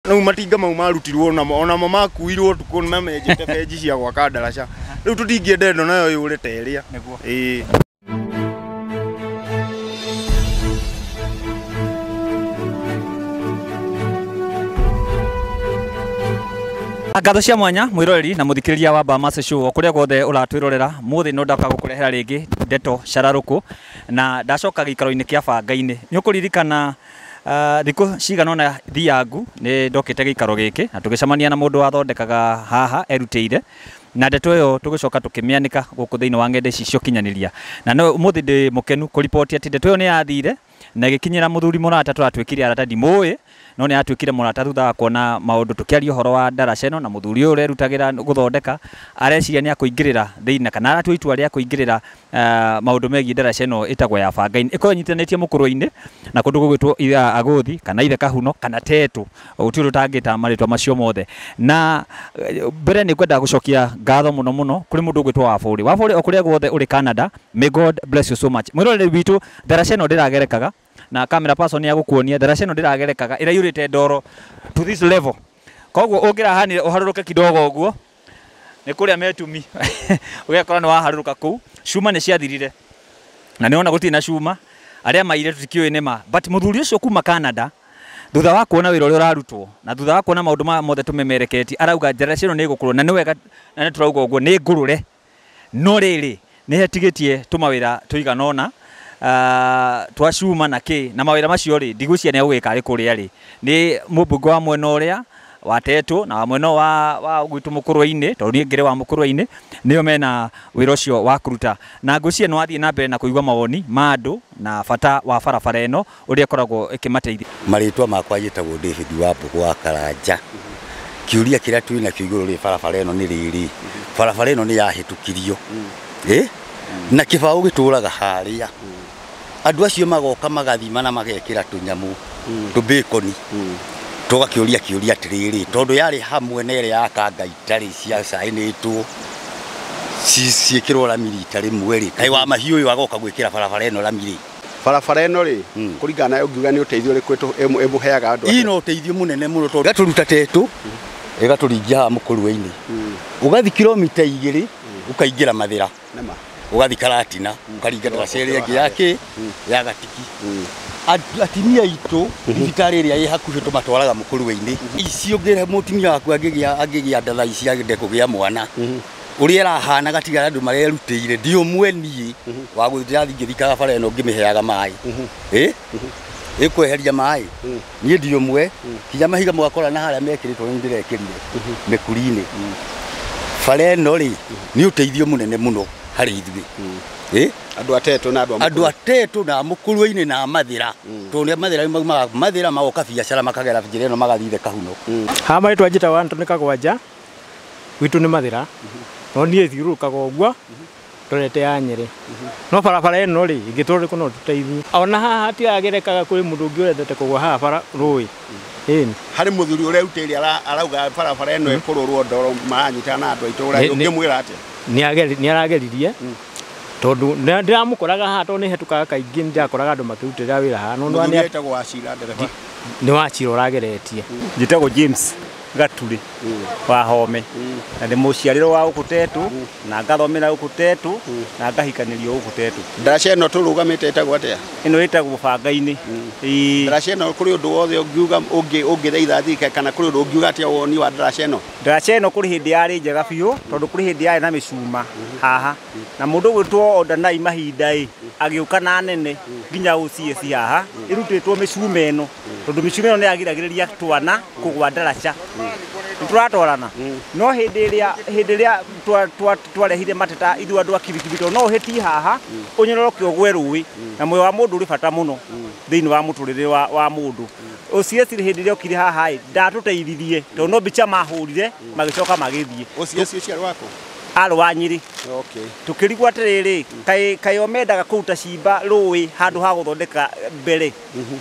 No matinga mau marutirwo na ona makuirwo tuko memejete beji cia gwaka ndaraca riu tutingiende ndo nayo yure teria niguo Ngatho cia mwanya mwiroreri na muthikiriria wa Bamace Show kuria guothe uratwirorera muthi no ndaka gukurehera ringi ndeto Shararuku na ndacoka gikaro-ini kia banga-ini ni ukuririkana thiku cigana ona thiangu ni ndokite gikaro giki na tugicemania na mundu wathondekaga haha erutire na ndeto yo tugicoka tukimianika guku thiini wa ngende ici cio kinyaniria na no muthi ndi mukenu kuripoti ati ndeto yo ni yathire na gikinyira muthuri murata turatwikire arata ndimui no ni atwikire murata thutha wa kuona maundu tukiaria uhoro wa ndaraca ino na muthuri ure rutagira guthondeka areciria ni akuingirira thiina kana aratwa itua ria kuingirira maundu megi ndaraca ino itagwo ya banga-ini ikonyitanĩtie mũkũrũ-inĩ na kundu gugwitwo aguthi kana ithe kahuno kana tetu uti rutangita maritwa macio mothe na mbere ni kwenda gucokia ngatho muno muno kuri mundu ugwitwo Wafuri okuria guothe uri Canada. May God bless you so much. Mwiroreri witu ndaraca ino ndiragerekaga na camera person ya gukuonia ndaraca ino ndiragerekaga ira yurite ndoro to this level koguo ungira hani uharuruke kidogo uguo ni kuria metumi ugekora ni waharuruka ku cuma ni ciathirire na ni ona gutina cuma aria maire tutikio inema but muthuri ucio kuma Canada thutha wa kuona wira uria urarutwo na thutha wa kuona maundu mothe tumemereketi arauga ndaraca ino ni gukurwo na ni wega na ni turauga uguo ni ngurure no riri ni hetigitie tumawira tuiganona twacuma na ki na mawira macio ri ndigucia ni agwika ari kuria ri ni mubungo wa mwena uria wa tetu na mwena wa gwitu mũkũrũ-inĩ tondu ni ngire wa mũkũrũ-inĩ nio mena wira ucio wa kuruta na ngucia no athie na mbere na kuigwa mawoni ma andu na bata wa barabara ino uria koragwo ikimateithia. Maritwa makwa yitagwo David wa Mbugu wa Karanja. Kiuria kiria twina kiuguru ri barabara ino ni riri barabara ino ni yahitukirio na kibao gituraga haria andu acio magoka magathima na magekira tunyamu tubikoni tugakiuria kiuria atiriri tondu yari hamwe na ire yakanga itari cia cainitwo ciikirwo ramiri itari mweri kai wa mahiu uyu agoka gwikira barabara ino ramiri barabara ino ri kuringana nayo ngiuga ni uteithio ri kwetu emuheaga andu ino uteithio munene muno tondu gaturuta tetu igaturingia mũkũrũ-inĩ ugathi kilomita 2 ukaingira mathira nema ugathi Karatina ukaringa ndaraca ĩrĩa yake ya Gatiki atimia itu thibitari ĩrĩa ĩ hakuhĩ tumatwaraga mũkũrũ-inĩ icio ngire mutimia waku angĩgia ndatha ici agende kũgĩa mwana uria rahana gatigara andu marerutĩire ndi ũmwe niĩ wa gũthirathi ngĩthikaga bara ĩno ngĩmĩheaga maĩ ikweheria maĩ niĩ ndi ũmwe kinya mahiga mwakora na harĩa mekĩrĩtwo nĩ ndĩrekĩrire mĩkuri-inĩ bara ĩno rĩ nĩ ũteithio mũnene mũno hari ithuĩ andu atetu na atetu na mũkũrũ-inĩ na mathira tondu mathira mathira magoka biacara makagera njĩra ĩno magathithe kahuno ha maitwa njita wa Antoni Kagwanja witu ni mathira no niĩ thiũrũrũkaga ũguo torete ya Nyeri no barabara ĩno rĩ ingĩtũrĩ kuno tuteithie ona haha tiagerekaga kuri mundu ũngĩ ũrethete kũgwa haha bara rũĩ hari muthuri uria rutĩire arauga barabara ĩno ĩkũrũrwo ndoro maranyita na andu aitũ ũria ũngĩmwĩra atĩa ni arageririe tondu ndiramũkoraga haha tondu ni hetukaga kaingĩ ndirakoraga andu makirutĩra wĩra haha no ni etagwo Wachira ndereba ni Wachira ũrageretie njitagwo James Gaturi wa Home na ndi muciariro wa Ukutetu na ngathomera Ukutetu na ngahikanirio Ukutetu. Ndaraca ĩno tũrũgamĩte etagwo atĩa? Ĩno ĩtagwo banga-ini. Ndaraca ĩno kũrĩ ũndũ wothe ũngiuga ũngĩthaitha thirikari kana kũrĩ ũndũ ũngiuga atĩa woni wa ndaraca ĩno? Ndaraca ĩno kũrĩ hĩndĩ yarĩ njega biũ tondu kũrĩ hĩndĩ yarĩ na mĩcuma haha na mũndũ gwĩtwo Ondanai Mahinda agĩũka na nene nginya UCS haha ĩrutĩtwo mĩcuma ĩno tondu mĩcuma ĩno nĩ yagiragĩrĩria twana kũgwa ndaraca turatwarana no hĩndĩ ĩrĩa twarehire mateta ithuĩ andũ a Kirikibi no ũhĩtie haha ũnyoroke ũgwe rũĩ na muoyo wa mũndũ ũrĩ bata mũno thĩinĩ wa mũtũrĩre wa mũndũ ũcio hĩndĩ ĩrĩa ũkire haha ndatũteithirie tondu no mbica mahũrire magĩcoka magĩthiĩ ũcio ciarĩ wako arĩ wa Nyeri okay tukĩrigwo atĩrĩrĩ kaĩ omendaga kũruta cimba rũĩ handũ ha gũthondeka mbere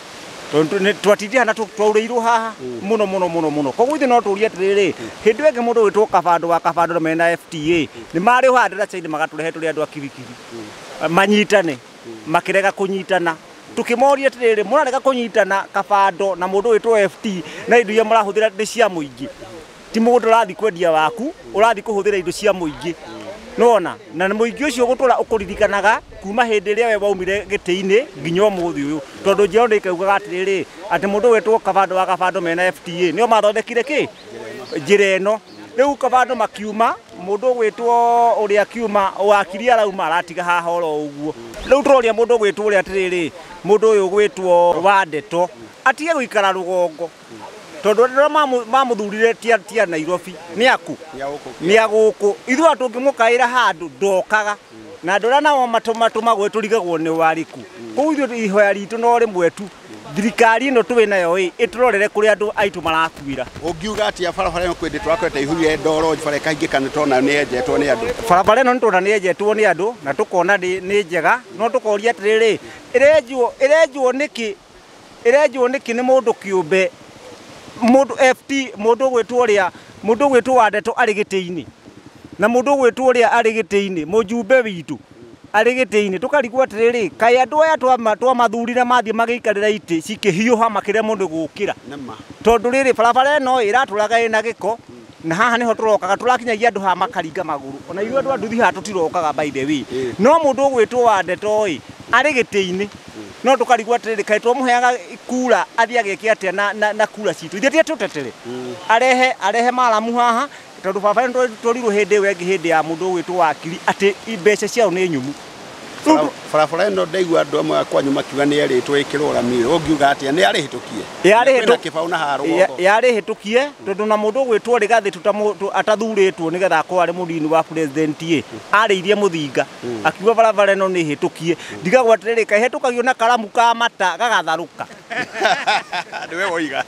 twatithia na twaurĩirwo haha muno koguo ithe no tũrie atĩrĩrĩ hĩndĩ ĩngĩ mũndũ wĩtwo Kabando na mena FTA nĩ marĩ ha ndaraca-inĩ magatũrehe tũrĩ andũ a Kirikibi manyitane makĩrega kũnyitana tukimoria tiriri murarega kunyitana kabando na mundu witwo FT na indo iria marahuthira ndi cia muingi ti mundu urathi kwendia waku urathi kuhuthira indo cia muingi nona na muingi ucio gutura ukuririkanaga kuma hindi ria we waumire giti-ini nginya umuthi uyu tondu njiro ndikaugaga atiriri ati mundu witwo kabando wa kabando mena FTA nio mathondekire ki njira ino riu kabando makiuma mundu gwitwo uria kiuma wakiri arauma aratiga haha oro uguo riu turoria mundu gwitwo uria atiriri mundu uyu gwitwo wa Ndeto atige guikara rugongo tondu mamuthurire tia Nairobi ni aku ni aguku ithu atungimukaira handu ndokaga na ndora nao matuma gwetũrigagwo ni wariku kou ithu ihoya ritu no rimwe tu thirikari ino tuwe nayo iturorere kuri andu aitu marakuira ungiuga ati barabara ino kwendetwo akwete ihurie ndoro bara kaingi kana tona ni enjetwo ni andu barabara ino ntona ni enjetwo ni andu na tukona ni njega no tukoria atiriri irejwo niki ni mundu kiumbe mundu FT mundu gwitwo wa Ndeto ari giti-ini na mundu gwitwo uria ari giti-ini mujumbe witu ari giti-ini tukarigwo atiriri kai andu aya twa mathurire mathie magiikarira iti cikihiuha makire mundu gukira tondu riri barabara ino iraturaga ina giko na haha niho turokaga turakinyagia andu ha makaringa maguru ona iru andu anduthi ha tutirokaga by the way no mundu gwitwo wa Ndeto ari giti-ini no tukarigwo atiriri kai twamuheaga kura athia geke atia na kura citu ithie tutetere arehe maramu haha tondu baba twarirwo hindi wengi hindi ya mundu gwitwo wakiri ati mbeca ciao ni nyumu barabara ino ndaigua andu amwe akwanyu makiuga ni eritwo ikirwo ramire ungiuga atia ni arihitukie kwina kibau na haru yarihitukie tondu na mundu gwitwo rigathi atathuritwo nigetha akorwo ari munini wa president ariirie muthinga akiuga barabara ino ni hitukie ndigagwo atiriri kai hetukagio na karamu ka mata gagatharuka ndiwe woiga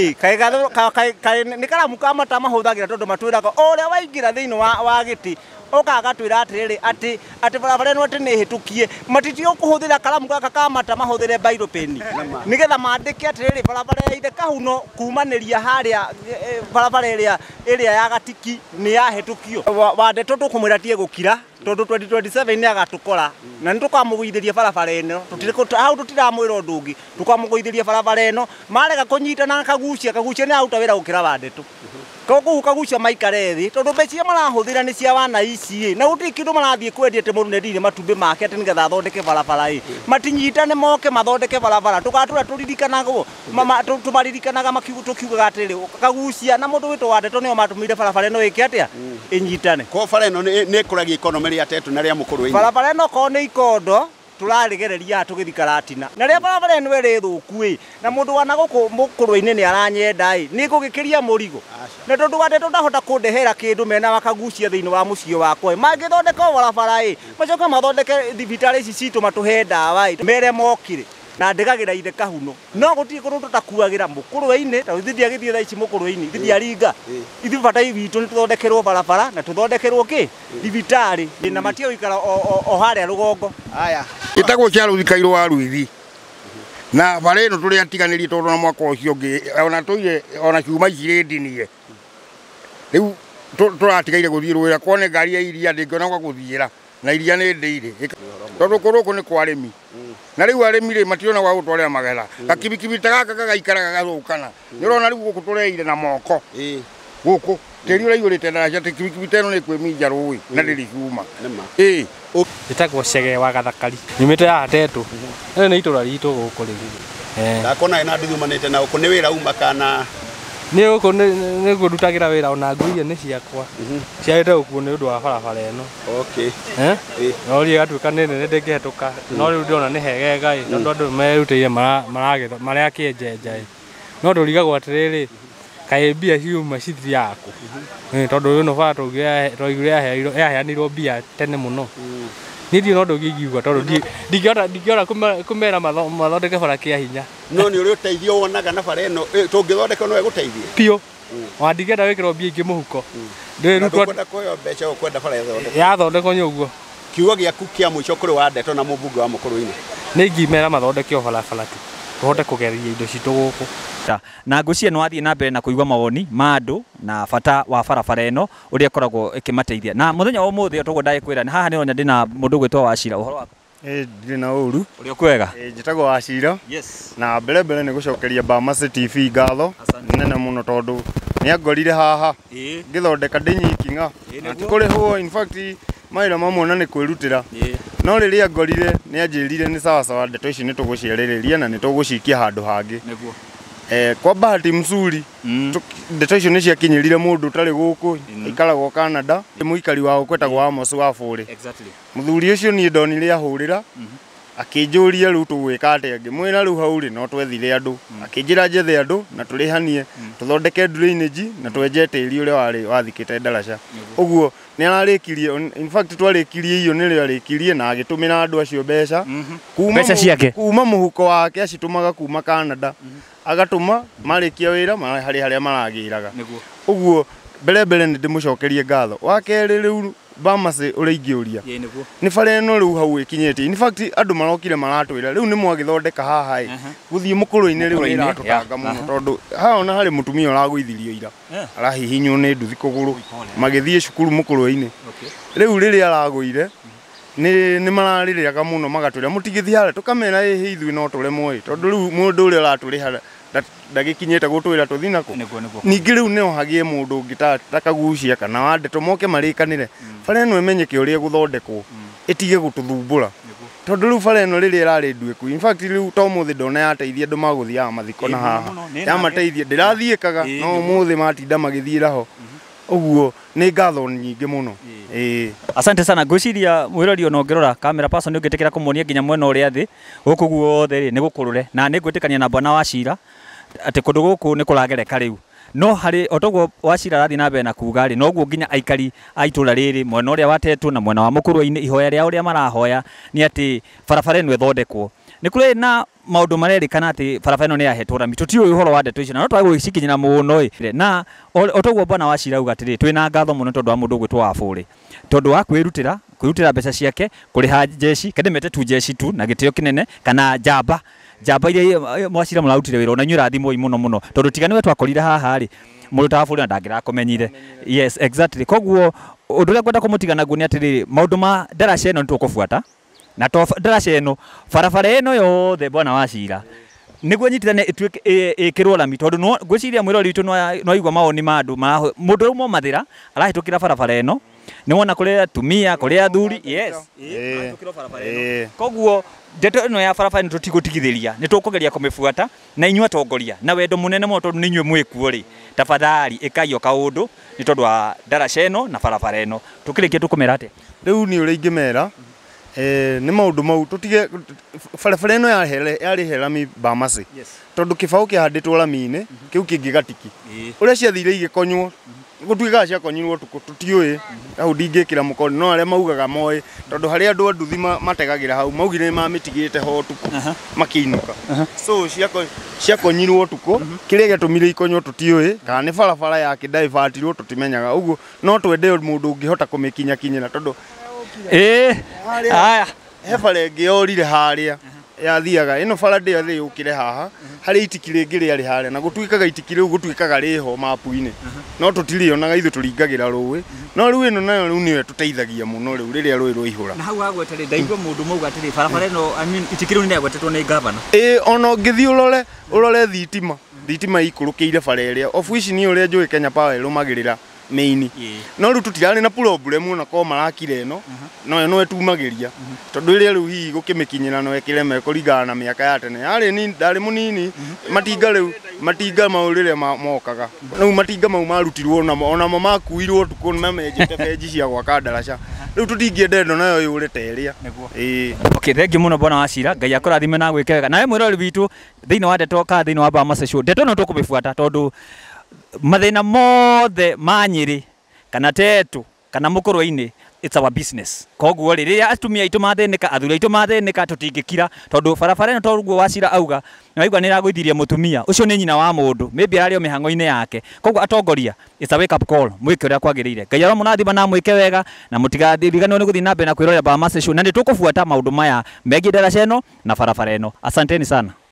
kai ni karamu ka mata mahuthagira tondu matwiraga uria waingira thiini wa giti okaga twira atiriri ati barabara ino ati ni hitukie matitio kuhuthira karamu gaka ka mata mahuthire bairo peni nigetha mandike atiriri barabara ya ide kahuno kumaniria haria barabara iria ya gatiki ni ya hitukio wa Ndeto tukumwira tie gukira tondu 2027 ni agatukora na nitukamuguithiria barabara ino hau tutiramwira undu ungi tukamuguithiria barabara ino marega kunyitana kagucia ni aruta wira gukira wa Ndeto koguo kagucia maikare thi tondu mbecia marahuthira ni cia wana ici na guti kindu marathie kwendia te mundu ndire matumbi make ati nigetha athondeke barabara matinyitane moke mathondeke barabara tugatura turirikanago tumaririkanaga tukiugaga atiri kagucia na mundu witwo wa Ndeto nio matumire barabara ino iki atia inyitane ko bara ino ni kuragia economy ria tetu na ria mukuru ino barabara ino ko ni ikondo turarigereria tugithikaratina na ria barabara ino iri thuku na mundu wana guku mukuru-ini ni aranyenda ni gugikiria murigo na tondu wa Ndeto ndahota kundehera kindu mena wakagucia thiini wa mucio wakwa mangithondeka barabara macoke mathondeke thibitari ici citu matuhe ndawa mere mokire na ndigagira ide kahuno no guti kundu tutakuagira mukuru-ini ta thithi agithie tha ici mukuru-ini thithi aringa ithi batai witu ni tuthondekerwo barabara na tuthondekerwo ki thibitari na matio ikara o haria rugongo aya itagwo cia ruthikairwo wa Ruithi na bara ino turi atiganirie tondu na mwaka ucio ngi ona tuire ona ciuma ici ndinie riu turatigaire guthii rwira kwone ngari ya iria ndingiona gwa guthiira na iria ni ndeire tondu kuruku ni kwa arimi na riu arimi ri mationa gwa gutwarira magetha gakibikibi gaka gagaikara gagathukana nirona riu guku tureire na moko guku tiri uraigurite na cia kibikibi teno ni kwimija rui na ndiri ciuma itagwo Chege wa Gathakari nyumite ya Ndeto ni itura ritu guku riri ndakona ina ndithumanite na uku ni wira uma kana ni uku ni gurutagira wira ona nguiye ni ciakwa ciaite uku ni undu wa barabara ino no ri gatuika ni nene ndingihituka no riu ndiona ni hegega tondu andu merutire maria kienjenja no ndurigagwo atiriri kai mbia ciuma cithiri yaku tondu uyu no bara twaigire yaheanirwo mbia tene muno ni ndio no ngigiuga tondu ndingiona kumera mathondeke bara kia hinya no ni uri uteithio wonaga na bara ino tungithondeka no eguteithie pio wa ndigenda wikirwo mbia ingi muhuko kwenda kuyo mbeca ukwenda bara yathondekwo nyuguo kiugo giaku kia mwico kuri wa Ndeto na mubunge wa mukuru-ini ni ngimera mathondeke barabara tu tuhote kugeria indo citu guku na ngucia no athie na mbere na kuigwa mawoni ma andu na bata wa barabara ino uria koragwo ikimateithia na muthenya wa umuthi tugwo ndai kwira ni haha ni onya ndina mundu gwitwa Wachira uhoro wako Ndirĩ na ũru. Ũrĩ kwega? Njĩtagwo Wachira. Yes. Na mbere nĩ gũcokeria Bamase TV ngatho nene mũno tondũ nĩ angorire haha ngĩthondeka ndĩnyiki ng'a. Kũrĩhwo in fact mawĩra mamwe na nĩ kwĩrutĩra. No rĩrĩa angorire nĩ anjĩrire nĩ sawa sawa ndeto ici nĩ tũgũciarĩrĩria na nĩ tũgũcikia handũ hangĩ. Nĩguo. Kwa bahati mzuri ndeto icio nĩ ciakinyĩrire mũndũ ũtarĩ gũkũ aikaragwo Canada mũikari wa kwetagwo Amos Wafũrĩ. Exactly. Mũthuri ũcio niĩ ndonire ahũrĩra akĩnjũria rĩu tũgwĩka atĩa, ngĩmwĩra rĩu hau rĩ no twethire andũ, akĩnjĩra njethe andũ na tũrĩhanie tũthondeke drainage na twenje tĩri ũrĩa warĩ wathikĩte ndaraca. Ũguo nĩ ararĩkirie, in fact twarĩkirie iyo nĩrĩo arĩkirie na agĩtũmĩra andũ acio mbeca kuma mũhuko wake acitũmaga kuma Canada agatũma marĩkia wĩra harĩa maragĩraga. Ũguo mbere nĩ ndĩmũcokerie ngatho. Wa kerĩ rĩu Bamase ũrĩa ingĩũria nĩ bara ĩno rĩu hau ĩkinyĩtie, in fact andũ marokire maratwĩra rĩu nĩ mwagĩthondeka haha gũthiĩ mũkũrũ-inĩ rĩu nĩ iratũtanga mũno tondũ haha ona harĩ mũtumia ũragũithirio ira arahihinywo nĩ nduthi kũgũrũ magĩthiĩ cukuru mũkũrũ-inĩ. Rĩu rĩrĩa aragũire nĩ mararĩrĩaga mũno magatwĩra mũtigĩthiĩ harĩa, tũkamera ĩ ithuĩ no tũremwo tondũ rĩu mũndũ ũrĩa ũratũrĩha ndagĩkinyĩte gũtwĩra tũthi nako. Ningĩ rĩu no hagie mũndũ ũngĩ takagucia kana wa ndeto moke marĩkanĩre bara ĩno ĩmenyeke ũrĩa gũthondekwo ĩtige gũtũthumbũra tondũ rĩu bara ĩno rĩrĩa ĩrarĩ nduĩku, in fact rĩu to mũthĩ ndona yateithia andũ magũthiaga mathiko na haha yamateithia ndĩrathiĩkaga no mũthĩ matinda magĩthiĩra ho. Ũguo nĩ ngatho nyingĩ mũno. Asante sana. Ngwĩciria mwĩrori ona ũngĩrora camera person ũngĩtĩkĩra kũmuonia nginya mwena ũrĩa thĩ gũkũ guothe nĩ gũkũrũre na nĩ ngwĩtĩkania na Bwana Wachira atĩ kũndũ gũkũ nĩ kũragereka rĩu. No harĩ otogwo Wachira arathi na mbere na kuga rĩ noguo nginya aikari a itũra rĩrĩ mwena ũrĩa wa Tetu na mwena wa mũkũrũ-inĩ ihoya rĩa ũrĩa marahoya nĩ atĩ barabara ĩno ĩthondekwo. Nĩ kũrĩ na maũndũ marerĩkana atĩ barabara ĩno nĩ yahetwo rami, tũtiũĩ ũhoro wa ndeto icio na no twagũcikinyĩra mũno na otogwo Bwana Wachira auga atĩrĩ twĩna ngatho mũno tondũ wa mũndũ ũgwĩtwo Wafũrĩ tondũ wa kwĩrutĩra mbeca ciake kũrĩha jeshi kademete tu jeshi tu na gĩtĩo kĩnene kana njamba iria Wachira mũrarutire wĩra ona inyuĩ rathimwo mũno tondũ tiga nĩwe twakorire haha rĩ mũndũ ta Wafũrĩ na ndangĩrakũmenyire. Yes, exactly. Koguo ũndũ ũrĩa ngwenda kũmũtiga naguo nĩ atĩrĩ maũndũ ma ndaraca ĩno nĩ tũkũbuata na to ndaraca ĩno barabara ĩno yothe Bwana Wachira nĩguo nyitithane ĩkĩrwo rami tondũ ngwĩciria mwĩrori witũ no igua mawoni ma andũ mũndũ ũyũ momathĩra arahĩtũkĩra barabara ĩno nĩ wona kũrĩ atumia kũrĩ athuri. Yes, koguo ndeto ĩno ya barabara nĩ tũtigũtigithĩria nĩ tũkũgeria kũmĩbuata na inyuĩ atongoria na wendo mũnene mũno tondũ nĩ inyuĩ mwĩkuo rĩ tafadhali ĩkaiywo kaũndũ nĩ tondũ wa ndaraca ĩno na barabara ĩno. Tũkĩrĩkia tũkũmera atĩa rĩu niĩ ũrĩa ingĩmera nĩ maũndũ mau tũtige barabara ĩno yarĩhe rami Bamase tondũ kĩbaũ kĩhandĩtwo rami-inĩ kĩu kĩngĩ gatiki ũrĩa ciathire igĩkonywo gũtuĩkaga ciakonyirwo tukũ tũtiũĩ hau ndingĩkĩra mũkonde no arĩa maugaga moĩ tondũ harĩa andũ a nduthi mategagĩra hau maugire mamĩtigĩte ho tukũ makĩinũka so ciakonyirwo tukũ kĩrĩa gĩatũmire ikonywo tũtiũĩ kana nĩ barabara ya kĩndaivatirwo tũtimenyaga. Ũguo no twende mũndũ ũngĩhota kũmĩkinyakinyĩra tondũ haya he bara ĩngĩ yorire harĩa yathiaga ĩno bara ndĩothe yũkire haha harĩ itiki rĩngĩ rĩarĩ harĩa na gũtuĩkaga itiki rĩu gũtuĩkaga rĩho mapu-inĩ no tũtirĩonaga ithuĩ tũringagĩra rũĩ no rĩu ĩno nayo rĩu nĩyo tũteithagia mũno rĩu rĩrĩa rũĩ rwaihũra. Na hau agweterĩ ndaigua mũndũ mauga atĩrĩ barabara ĩno itiki rĩu nĩ agwetetwo nĩ gavana. Ona ũngĩthiĩ ũrore thitima ikũrũkĩire bara ĩrĩa ofici nĩ ũrĩa njũĩ Kenya Power ĩrũmagĩrĩra main no rĩu tũtirarĩ na problem ona ko marakire ĩno no ĩtumagĩria tondũ ĩrĩa rĩu hihi gũkĩmĩkinyĩra no ĩkĩreme kũringana na mĩaka ya tene yarĩ ni ndarĩ mũnini matinga mau rĩrĩa mokaga rĩu matinga mau marutirwo onamo makuirwo tukũ nĩmamenjete benji cia gwaka ndaraca rĩu tũtingĩenda ĩno nayo yũre ta ĩrĩa. Okay, thengiũ mũno Bwana Wachira, Ngai akũrathime na gwĩke wega nawe mwĩrori witũ thĩinĩ wa ndeto ka thĩinĩ wa Bamase Show ndeto no tũkũmĩbuata tondũ mathĩna mothe ma Nyĩrĩ kana Tetu kana mũkũrũ-inĩ it's our business. Koguo rĩrĩa atumia aitũ mathĩnĩka athuri aitũ mathĩnĩka tũtingĩkira tondũ barabara ĩno toguo Wachira auga na waigua nĩ ĩragũithirie mũtumia ũcio nĩ nyina wa mũndũ maybe ararĩ o mĩhang'o-inĩ yake. Koguo atongoria it's a wake up call mwĩke ũrĩa kwagĩrĩire. Ngai aramũrathima na mwĩke wega na mũtigathiganĩrwo nĩ gũthiĩ na mbere na kwĩrorera Bamase Show na nĩ tũkũbuata maũndũ maya megiĩ ndaraca ĩno na barabara ĩno. Asanteni sana.